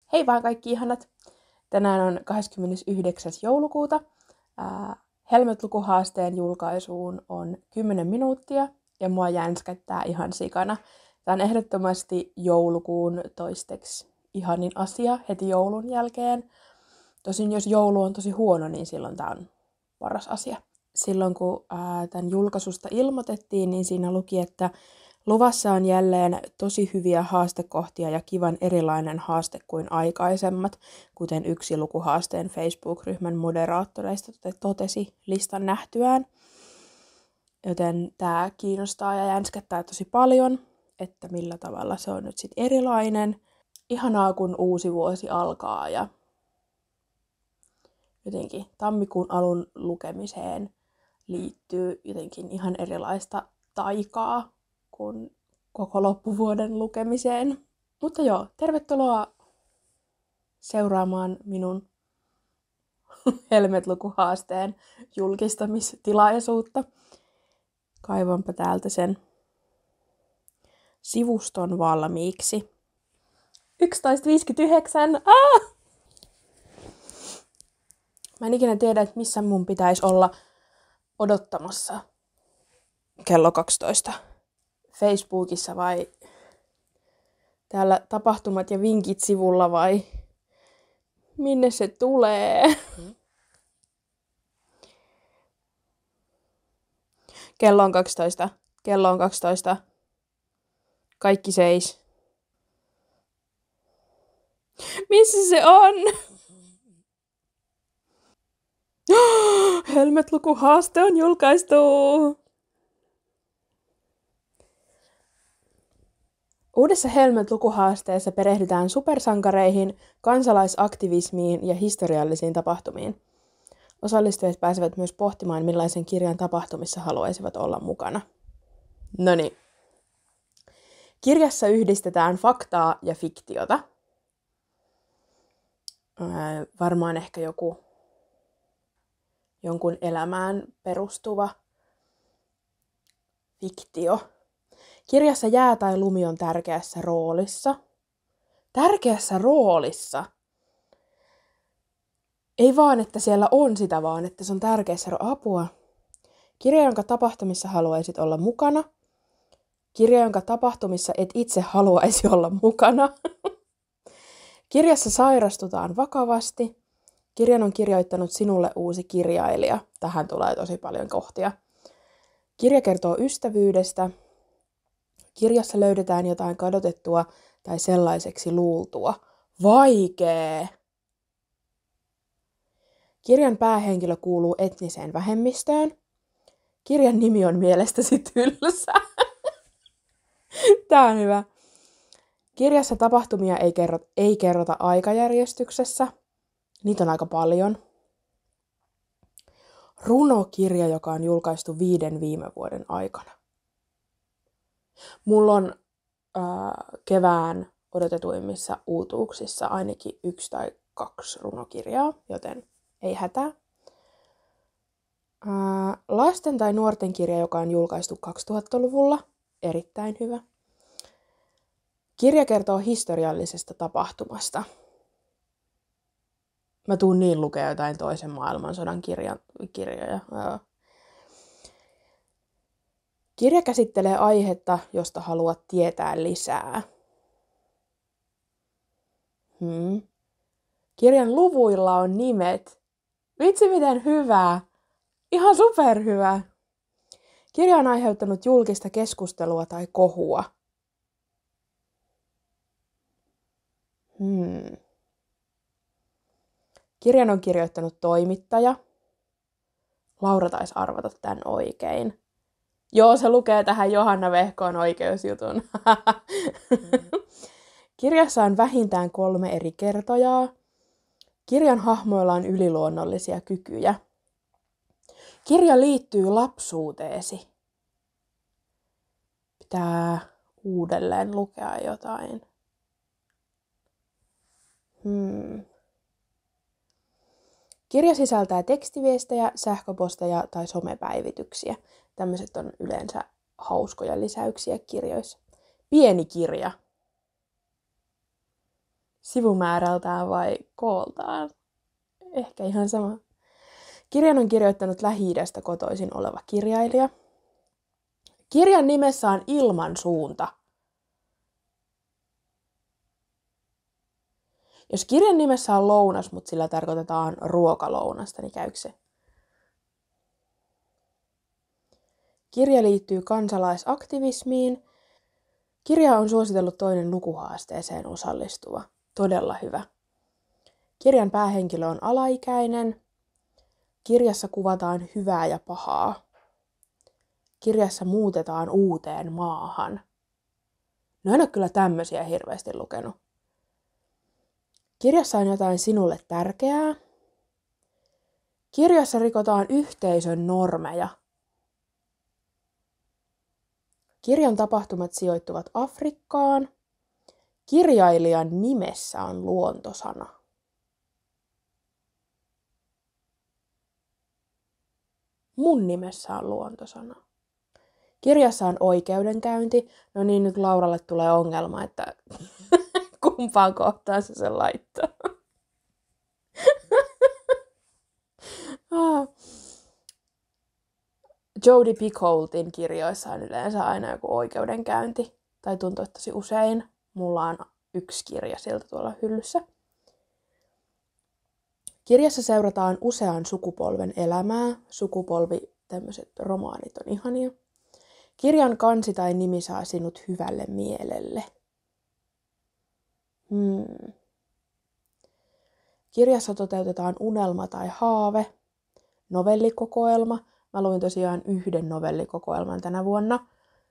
Hei vaan kaikki ihanat! Tänään on 29. joulukuuta. Helmet-lukuhaasteen julkaisuun on 10 minuuttia ja mua jänskättää ihan sikana. Tämä on ehdottomasti joulukuun toisteksi ihanin asia heti joulun jälkeen. Tosin jos joulu on tosi huono, niin silloin tämä on paras asia. Silloin kun tämän julkaisusta ilmoitettiin, niin siinä luki, että luvassa on jälleen tosi hyviä haastekohtia ja kivan erilainen haaste kuin aikaisemmat, kuten yksi lukuhaasteen Facebook-ryhmän moderaattoreista totesi listan nähtyään. Joten tämä kiinnostaa ja jänskättää tosi paljon, että millä tavalla se on nyt sitten erilainen. Ihanaa, kun uusi vuosi alkaa ja jotenkin tammikuun alun lukemiseen liittyy jotenkin ihan erilaista taikaa kuin koko loppuvuoden lukemiseen. Mutta joo, tervetuloa seuraamaan minun Helmet-lukuhaasteen julkistamistilaisuutta. Kaivanpa täältä sen sivuston valmiiksi. 11.59! Mä en ikinä tiedä, että missä mun pitäisi olla odottamassa kello 12. Facebookissa vai täällä tapahtumat ja vinkit sivulla vai minne se tulee? Kello on 12. Kello on 12. Kaikki seis. Missä se on? Helmet-lukuhaaste on julkaistu! Uudessa Helmet-lukuhaasteessa perehdytään supersankareihin, kansalaisaktivismiin ja historiallisiin tapahtumiin. Osallistujat pääsevät myös pohtimaan, millaisen kirjan tapahtumissa haluaisivat olla mukana. Noniin. Kirjassa yhdistetään faktaa ja fiktiota. Varmaan ehkä jonkun elämään perustuva fiktio. Kirjassa jää tai lumi on tärkeässä roolissa. Tärkeässä roolissa? Ei vaan, että siellä on sitä, vaan että se on tärkeässä apua. Kirja, jonka tapahtumissa haluaisit olla mukana. Kirja, jonka tapahtumissa et itse haluaisi olla mukana. Kirjassa sairastutaan vakavasti. Kirjan on kirjoittanut sinulle uusi kirjailija. Tähän tulee tosi paljon kohtia. Kirja kertoo ystävyydestä. Kirjassa löydetään jotain kadotettua tai sellaiseksi luultua. Vaikee! Kirjan päähenkilö kuuluu etniseen vähemmistöön. Kirjan nimi on mielestäsi tylsä. Tää on hyvä. Kirjassa tapahtumia ei kerrota aikajärjestyksessä. Niitä on aika paljon. Runokirja, joka on julkaistu 5 viime vuoden aikana. Mulla on kevään odotetuimmissa uutuuksissa ainakin 1 tai 2 runokirjaa, joten ei hätää. Lasten tai nuorten kirja, joka on julkaistu 2000-luvulla. Erittäin hyvä. Kirja kertoo historiallisesta tapahtumasta. Mä tuun niin lukea jotain toisen maailmansodan kirjoja. Kirja käsittelee aihetta, josta haluat tietää lisää. Kirjan luvuilla on nimet. Vitsi miten hyvä! Ihan superhyvä! Kirja on aiheuttanut julkista keskustelua tai kohua. Kirjan on kirjoittanut toimittaja. Laura taisi arvata tämän oikein. Joo, se lukee tähän Johanna Vehkoon oikeusjutun. Kirjassa on vähintään 3 eri kertojaa. Kirjan hahmoilla on yliluonnollisia kykyjä. Kirja liittyy lapsuuteesi. Pitää uudelleen lukea jotain. Kirja sisältää tekstiviestejä, sähköposteja tai somepäivityksiä. Tämmöiset on yleensä hauskoja lisäyksiä kirjoissa. Pieni kirja. sivumäärältään vai kooltaan. Ehkä ihan sama. Kirjan on kirjoittanut Lähi-idästä kotoisin oleva kirjailija. Kirjan nimessä on ilmansuunta. Jos kirjan nimessä on lounas, mutta sillä tarkoitetaan ruokalounasta, niin käykö se? Kirja liittyy kansalaisaktivismiin. Kirja on suositellut toinen lukuhaasteeseen osallistuva. Todella hyvä. Kirjan päähenkilö on alaikäinen. Kirjassa kuvataan hyvää ja pahaa. Kirjassa muutetaan uuteen maahan. No en ole kyllä tämmöisiä hirveästi lukenut. Kirjassa on jotain sinulle tärkeää. Kirjassa rikotaan yhteisön normeja. Kirjan tapahtumat sijoittuvat Afrikkaan. Kirjailijan nimessä on luontosana. Mun nimessä on luontosana. Kirjassa on oikeudenkäynti. No niin, nyt Lauralle tulee ongelma, että kumpaan kohtaan se sen laittaa. Jodi Picoultin kirjoissa on yleensä aina joku oikeudenkäynti. Tai tuntuu, että tosi usein. Mulla on yksi kirja siltä tuolla hyllyssä. Kirjassa seurataan usean sukupolven elämää. Sukupolvi, tämmöiset romaanit on ihania. Kirjan kansi tai nimi saa sinut hyvälle mielelle. Kirjassa toteutetaan unelma tai haave. Novellikokoelma. Mä luin tosiaan yhden novellikokoelman tänä vuonna.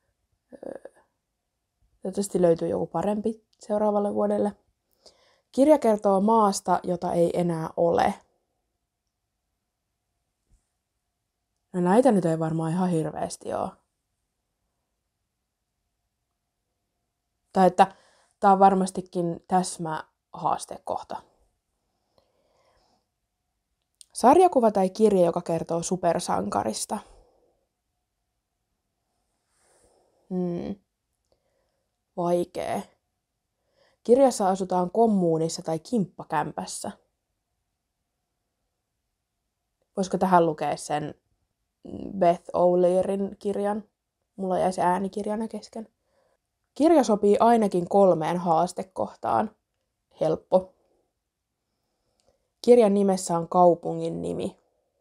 Toivottavasti löytyy joku parempi seuraavalle vuodelle. Kirja kertoo maasta, jota ei enää ole. No näitä nyt ei varmaan ihan hirveästi ole. Tai että tää on varmastikin täsmähaastekohta. Sarjakuva tai kirja, joka kertoo supersankarista. Vaikee. Kirjassa asutaan kommuunissa tai kimppakämpässä. Voisiko tähän lukea sen Beth O'Learyn kirjan? Mulla jäi se äänikirjana kesken. Kirja sopii ainakin 3 haastekohtaan. Helppo. Kirjan nimessä on kaupungin nimi.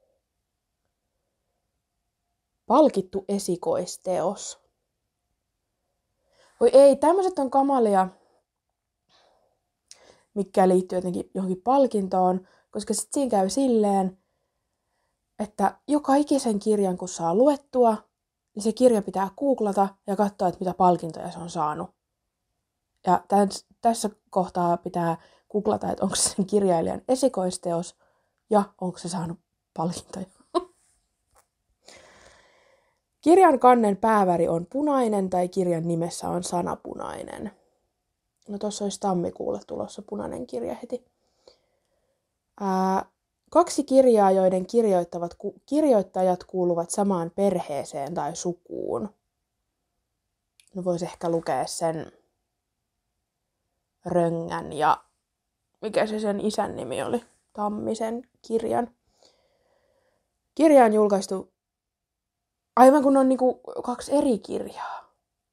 Palkittu esikoisteos. Voi ei, tämmöiset on kamalia, mikä liittyy jotenkin johonkin palkintoon, koska sitten siinä käy silleen, että joka ikisen kirjan kun saa luettua, niin se kirja pitää googlata ja katsoa, että mitä palkintoja se on saanut. Ja tässä kohtaa pitää googlata, että onko se sen kirjailijan esikoisteos ja onko se saanut palkintoja. Kirjan kannen pääväri on punainen tai kirjan nimessä on sana punainen. No tossa olisi tammikuulle tulossa punainen kirja heti. 2 kirjaa, joiden kirjoittajat kuuluvat samaan perheeseen tai sukuun. No voisi ehkä lukea sen Röngän ja mikä se sen isän nimi oli? Tammisen kirjan. Kirja on julkaistu aivan kun on niinku 2 eri kirjaa.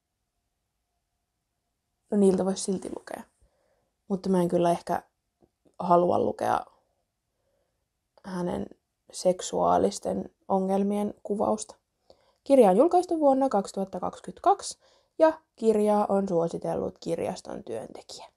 No niiltä voisi silti lukea. Mutta mä en kyllä ehkä halua lukea hänen seksuaalisten ongelmien kuvausta. Kirja on julkaistu vuonna 2022 ja kirjaa on suositellut kirjaston työntekijä.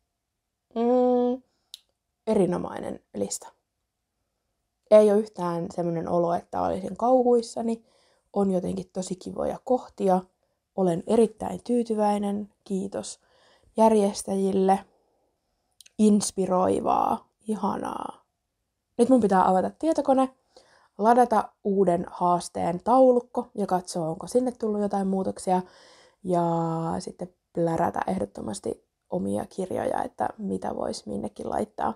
Erinomainen lista. Ei ole yhtään semmoinen olo, että olisin kauhuissani. On jotenkin tosi kivoja kohtia. Olen erittäin tyytyväinen. Kiitos järjestäjille. Inspiroivaa. Ihanaa. Nyt mun pitää avata tietokone, ladata uuden haasteen taulukko ja katsoa, onko sinne tullut jotain muutoksia. Ja sitten plärätä ehdottomasti omia kirjoja, että mitä voisi minnekin laittaa.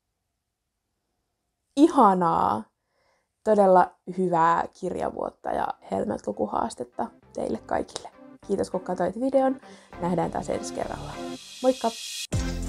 Ihanaa! Todella hyvää kirjavuotta ja Helmet-lukuhaastetta teille kaikille. Kiitos kun katsoit videon. Nähdään taas ensi kerralla. Moikka!